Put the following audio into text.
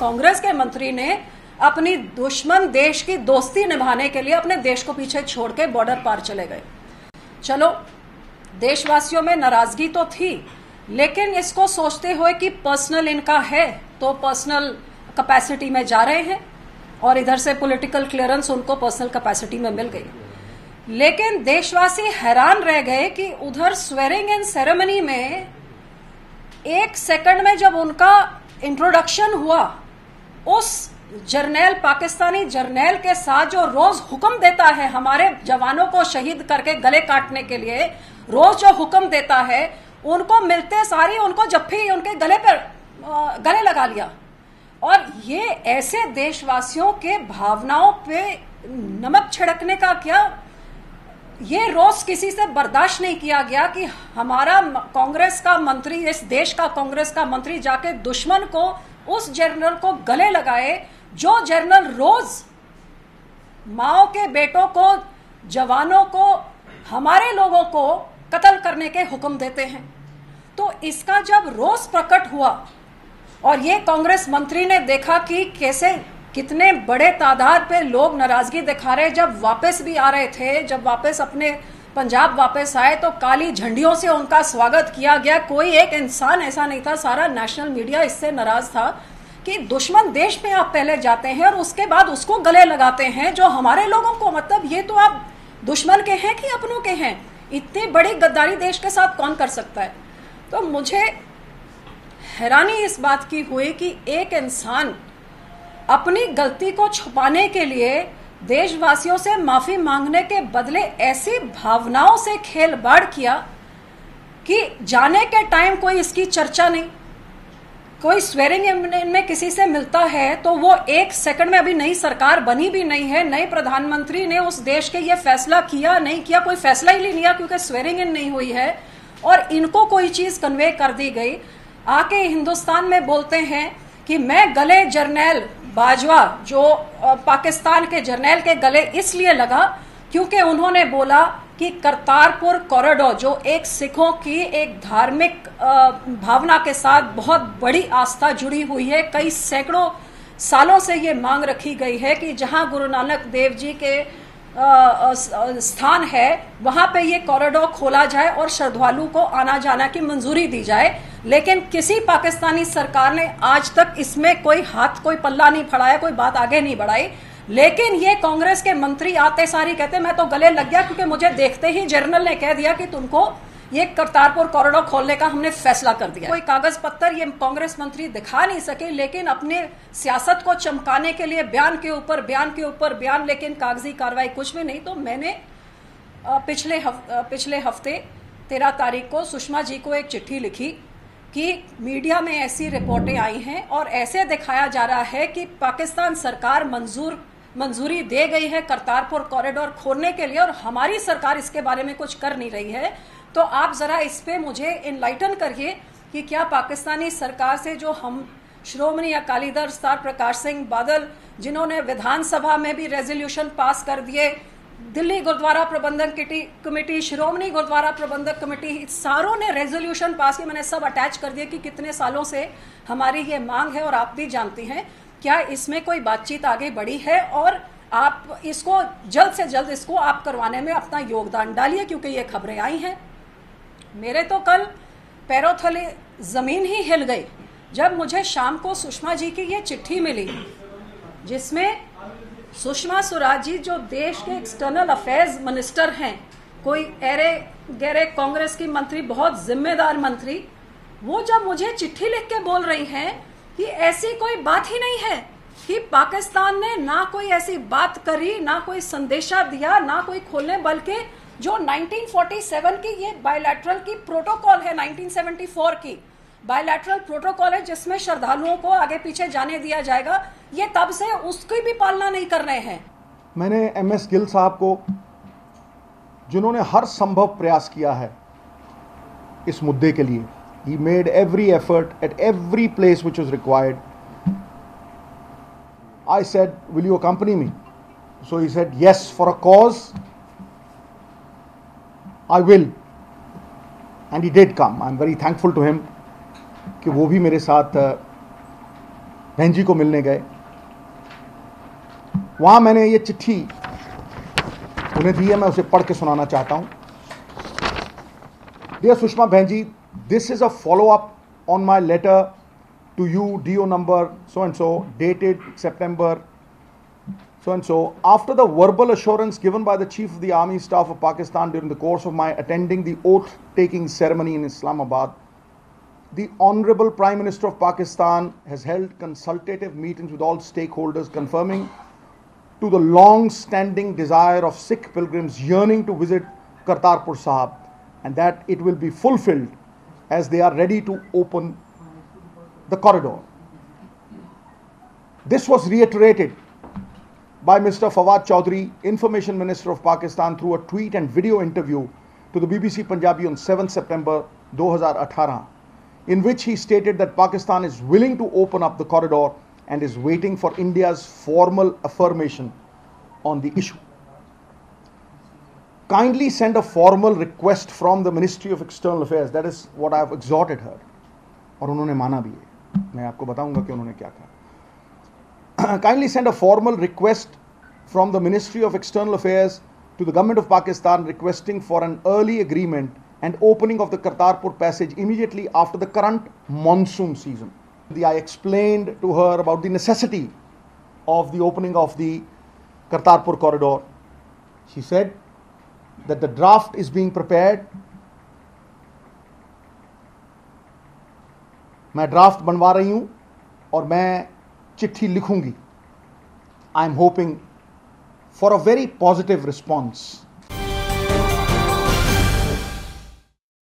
कांग्रेस के मंत्री ने अपनी दुश्मन देश की दोस्ती निभाने के लिए अपने देश को पीछे छोड़ के बॉर्डर पार चले गए। चलो, देशवासियों में नाराजगी तो थी, लेकिन इसको सोचते हुए कि पर्सनल इनका है तो पर्सनल कैपेसिटी में जा रहे हैं और इधर से पॉलिटिकल क्लियरेंस उनको पर्सनल कैपेसिटी में मिल गई। लेकिन देशवासी हैरान रह गए कि उधर स्वेरिंग इन सेरेमनी में 1 सेकंड में जब उनका इंट्रोडक्शन हुआ, उस जर्नैल, पाकिस्तानी जर्नैल के साथ जो रोज हुक्म देता है हमारे जवानों को शहीद करके गले काटने के लिए, रोज जो हुक्म देता है, उनको मिलते सारी उनको जफ्फी उनके गले लगा लिया। और ये ऐसे देशवासियों के भावनाओं पे नमक छिड़कने का क्या, ये रोज किसी से बर्दाश्त नहीं किया गया कि हमारा कांग्रेस का मंत्री, इस देश का कांग्रेस का मंत्री जाके दुश्मन को, उस जनरल को गले लगाए जो जनरल रोज माओ के बेटों को, जवानों को, हमारे लोगों को कत्ल करने के हुक्म देते हैं। तो इसका जब रोष प्रकट हुआ और ये कांग्रेस मंत्री ने देखा कि कैसे कितने बड़े तादाद पे लोग नाराजगी दिखा रहे, जब वापस भी आ रहे थे, जब वापस अपने पंजाब वापस आए तो काली झंडियों से उनका स्वागत किया गया। कोई एक इंसान ऐसा नहीं था, सारा नेशनल मीडिया इससे नाराज था कि दुश्मन देश में आप पहले जाते हैं और उसके बाद उसको गले लगाते हैं जो हमारे लोगों को, मतलब ये तो आप दुश्मन के हैं कि अपनों के हैं? इतनी बड़ी गद्दारी देश के साथ कौन कर सकता है? तो मुझे हैरानी इस बात की हुई कि एक इंसान अपनी गलती को छुपाने के लिए देशवासियों से माफी मांगने के बदले ऐसी भावनाओं से खेलबाड़ किया कि जाने के टाइम कोई इसकी चर्चा नहीं। कोई स्वेरिंग इन में किसी से मिलता है तो वो 1 सेकंड में, अभी नई सरकार बनी भी नहीं है, नए प्रधानमंत्री ने उस देश के ये फैसला किया नहीं किया, कोई फैसला ही नहीं लिया क्योंकि स्वेरिंग इन नहीं हुई है और इनको कोई चीज कन्वे कर दी गई। आके हिंदुस्तान में बोलते हैं कि मैं गले जर्नैल बाजवा, जो पाकिस्तान के जर्नैल के गले इसलिए लगा क्योंकि उन्होंने बोला कि करतारपुर कॉरिडोर, जो एक सिखों की एक धार्मिक भावना के साथ बहुत बड़ी आस्था जुड़ी हुई है, कई सैकड़ों सालों से ये मांग रखी गई है कि जहां गुरु नानक देव जी के स्थान है वहां पे ये कॉरिडोर खोला जाए और श्रद्धालु को आना जाना की मंजूरी दी जाए। लेकिन किसी पाकिस्तानी सरकार ने आज तक इसमें कोई हाथ, कोई पल्ला नहीं फड़ाया, कोई बात आगे नहीं बढ़ाई। लेकिन ये कांग्रेस के मंत्री आते सारी कहते मैं तो गले लग गया क्योंकि मुझे देखते ही जनरल ने कह दिया कि तुमको ये करतारपुर कॉरिडोर खोलने का हमने फैसला कर दिया। कोई कागज पत्तर ये कांग्रेस मंत्री दिखा नहीं सके, लेकिन अपने सियासत को चमकाने के लिए बयान के ऊपर बयान के ऊपर बयान, लेकिन कागजी कार्रवाई कुछ भी नहीं। तो मैंने पिछले हफ्ते 13 तारीख को सुषमा जी को एक चिट्ठी लिखी कि मीडिया में ऐसी रिपोर्टें आई हैं और ऐसे दिखाया जा रहा है कि पाकिस्तान सरकार मंजूरी दे गई है करतारपुर कॉरिडोर खोलने के लिए और हमारी सरकार इसके बारे में कुछ कर नहीं रही है। तो आप जरा इस पे मुझे इनलाइटन करिए कि क्या पाकिस्तानी सरकार से, जो हम श्रोमणी अकाली दल सरदार प्रकाश सिंह बादल, जिन्होंने विधानसभा में भी रेजोल्यूशन पास कर दिए, दिल्ली गुरुद्वारा प्रबंधन कमेटी, श्रोमणी गुरुद्वारा प्रबंधक कमेटी, सारों ने रेजोल्यूशन पास किए, मैंने सब अटैच कर दिए कि कितने सालों से हमारी ये मांग है और आप भी जानती हैं। क्या इसमें कोई बातचीत आगे बढ़ी है? और आप इसको जल्द से जल्द इसको आप करवाने में अपना योगदान डालिए क्योंकि ये खबरें आई हैं। मेरे तो कल पैरों तले जमीन ही हिल गई जब मुझे शाम को सुषमा जी की ये चिट्ठी मिली, जिसमें सुषमा स्वराज जी, जो देश के एक्सटर्नल अफेयर्स मिनिस्टर हैं, कोई ऐरे गहरे कांग्रेस की मंत्री, बहुत जिम्मेदार मंत्री, वो जब मुझे चिट्ठी लिख के बोल रही हैं कि ऐसी कोई बात ही नहीं है कि पाकिस्तान ने ना कोई ऐसी बात करी, ना कोई संदेशा दिया, ना कोई खोलने, बल्कि जो 1947 की ये बायलैटरल की प्रोटोकॉल है, 1974 की बायलैटरल प्रोटोकॉल है जिसमें श्रद्धालुओं को आगे पीछे जाने दिया जाएगा, ये तब से उसकी भी पालना नहीं कर रहे हैं। मैंने MS गिल साहब को, जिन्होंने हर संभव प्रयास किया है इस मुद्दे के लिए, he made every effort at every place which was required. I said, will you accompany me? So he said, yes, for a cause I will. And he did come. I'm very thankful to him कि वो भी मेरे साथ बहन जी को मिलने गए। वहां मैंने ये चिट्ठी उन्हें दी है, मैं उसे पढ़ के सुनाना चाहता हूं। डियर सुषमा बहन ji, this is a follow up on my letter to you, DO number so and so, dated September so and so, after the verbal assurance given by the Chief of the Army Staff of Pakistan during the course of my attending the oath taking ceremony in Islamabad, the Honorable Prime Minister of Pakistan has held consultative meetings with all stakeholders, confirming to the long-standing desire of Sikh pilgrims yearning to visit Kartarpur Sahib, and that it will be fulfilled as they are ready to open the corridor. This was reiterated by Mr. Fawad Chaudhry, Information Minister of Pakistan, through a tweet and video interview to the BBC Punjabi on 7 September 2018, in which he stated that Pakistan is willing to open up the corridor and is waiting for India's formal affirmation on the issue. Kindly send a formal request from the Ministry of External Affairs. That is what I have exhorted her. और उन्होंने माना भी है, मैं आपको बताऊंगा कि उन्होंने क्या कहा। Kindly send a formal request from the Ministry of External Affairs to the Government of Pakistan requesting for an early agreement and opening of the Kartarpur passage immediately after the current monsoon season. I explained to her about the necessity of the opening of the Kartarpur corridor. She said that the draft is being prepared. मैं draft बनवा रही हूं और मैं चिट्ठी लिखूंगी. I am hoping for a very positive response